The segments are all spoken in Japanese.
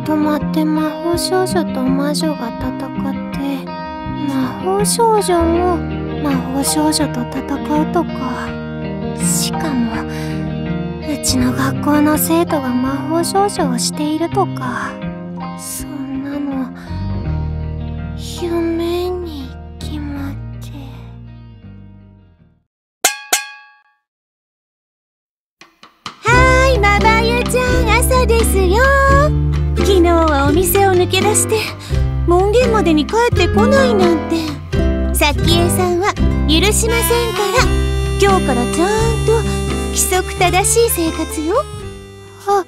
とまって魔法少女と魔女が戦って、魔法少女も魔法少女と戦うとか。しかもうちの学校の生徒が魔法少女をしているとか。そんなの夢に決まって。 はーい、まばゆちゃん、朝ですよ。昨日はお店を抜け出して門限までに帰ってこないなんて。さきえさんは許しませんから、今日からちゃんと規則正しい生活よ。 は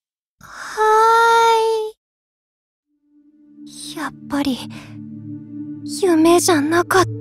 ーい。やっぱり夢じゃなかった。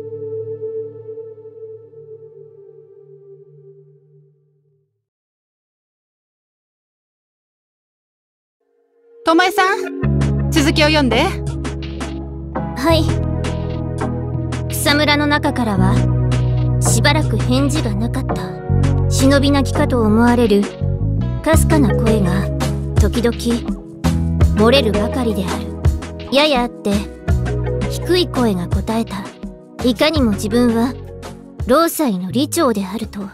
ともえさん、続きを読んで。 はい。草むらの中からはしばらく返事がなかった。忍び泣きかと思われるかすかな声が時々漏れるばかりである。ややあって低い声が答えた。いかにも自分は労災の理長であると。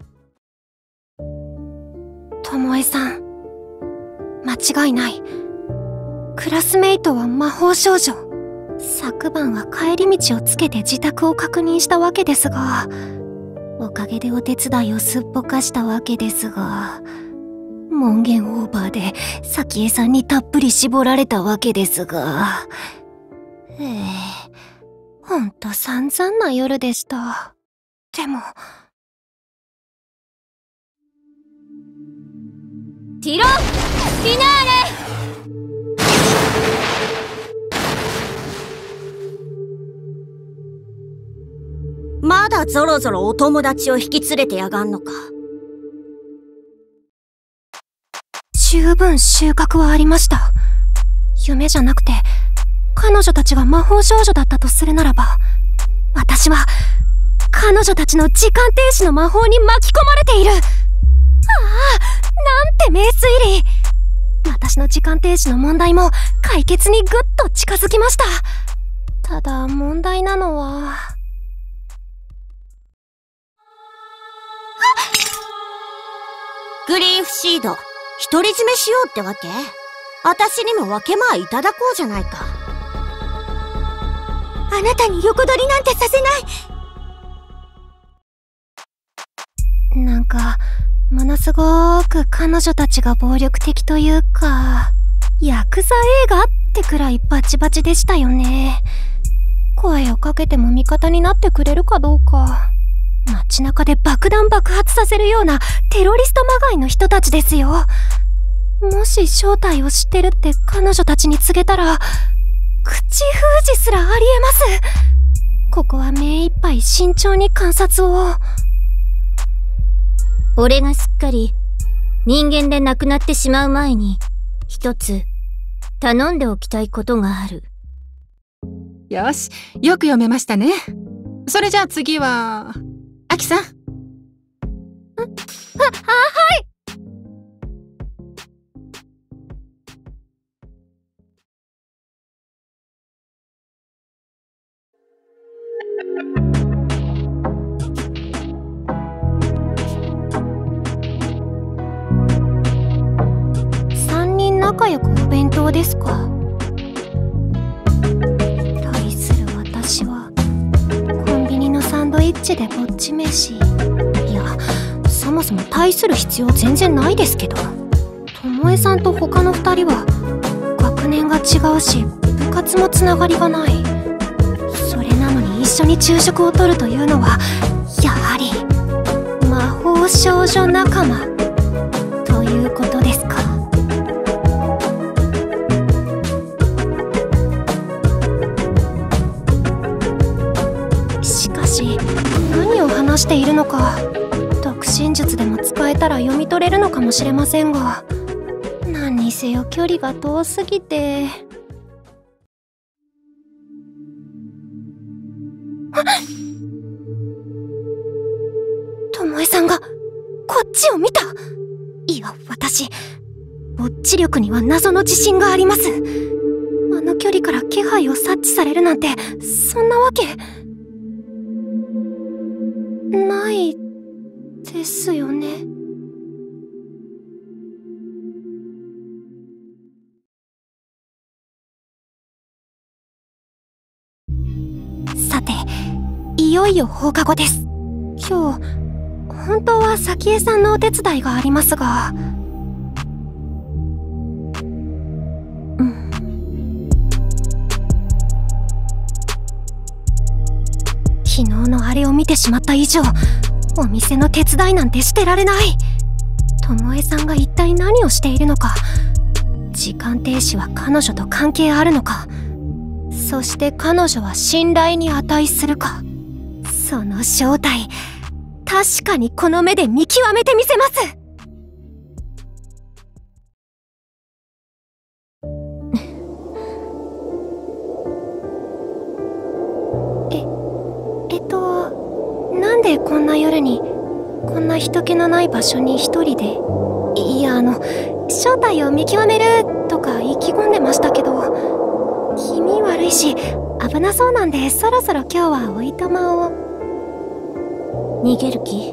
ともえさん、間違いない。クラスメイトは魔法少女。昨晩は帰り道をつけて自宅を確認したわけですが、おかげでお手伝いをすっぽかしたわけですが、門限オーバーでさきえさんにたっぷり絞られたわけですが、ほんと散々な夜でした。でもティロ・フィナーレ。まだぞろぞろお友達を引き連れてやがんのか。 十分収穫はありました。夢じゃなくて彼女たちが魔法少女だったとするならば、私は彼女たちの時間停止の魔法に巻き込まれている。なんて名推理。私の時間停止の問題も解決にぐっと近づきました。ただ問題なのは、 グリーフシード、独り占めしようってわけ？私にも分け前いただこうじゃないか。あなたに横取りなんてさせない。 なんかものすごーく彼女たちが暴力的というか、ヤクザ映画ってくらいバチバチでしたよね。声をかけても味方になってくれるかどうか。街中で爆弾爆発させるようなテロリストまがいの人たちですよ。もし正体を知ってるって彼女たちに告げたら、口封じすらありえます。ここは目いっぱい慎重に観察を。 俺がすっかり人間でなくなってしまう前に、一つ頼んでおきたいことがある。 よし、よく読めましたね。それじゃあ次はアキさん。 はい。3人仲良くお弁当ですか。対する私はコンビニのサンドイッチでぼっち飯。いや、そもそも対する必要全然ないですけど。ともえさんと他の2人は学年が違うし、部活もつながりがない。それなのに一緒に昼食をとるというのは、やはり魔法少女仲間ということですか。しかし何を話しているのか、読心術でも使えたら読み取れるのかもしれませんが、何にせよ距離が遠すぎて。ともえさんがこっちを見た。いや、私ぼっち力には謎の自信があります。あの距離から気配を察知されるなんて、そんなわけないですよね。さて、いよいよ放課後です。今日、本当は早紀江さんのお手伝いがありますが、昨日のあれを見てしまった以上、お店の手伝いなんてしてられない。巴さんが一体何をしているのか、時間停止は彼女と関係あるのか、そして彼女は信頼に値するか、その正体、確かにこの目で見極めてみせます。なんでこんな夜に、こんな人気のない場所に一人で、いや正体を見極めるとか意気込んでましたけど、気味悪いし危なそうなんで、そろそろ今日はおいとまを。 逃げる気？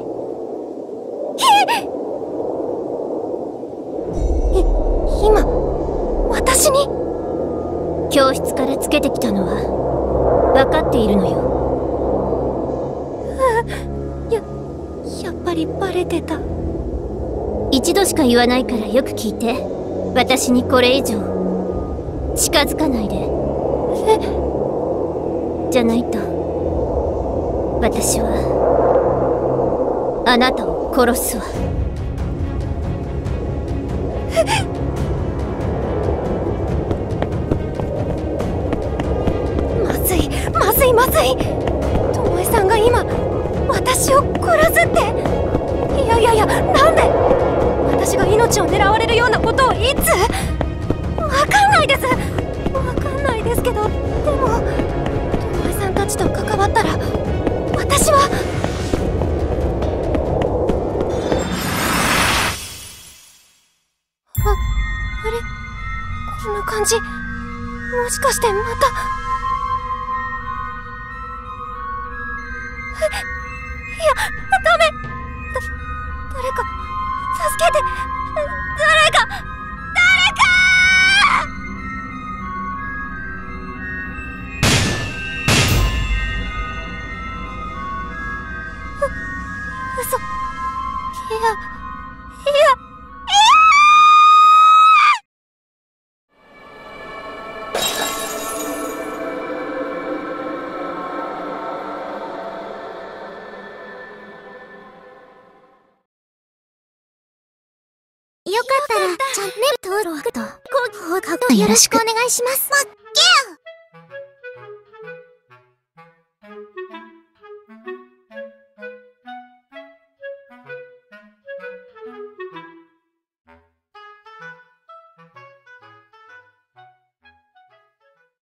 今私に？ 教室からつけてきたのは分かっているのよ。 やっぱりバレてた。 一度しか言わないからよく聞いて。私にこれ以上近づかないで。じゃないと私はあなたを殺すわ。 まずいまずいまずい。巴さんが今私を殺すって。いやいやいや、なんで私が命を狙われるようなことをいつ。わかんないです。わかんないですけど、でも巴さんたちと関わったら私は。あれ、こんな感じ、もしかしてまた。いや、ダメ。誰か助けて。誰か嘘。いやよかったらチャンネル登録と高評価をよろしくお願いします。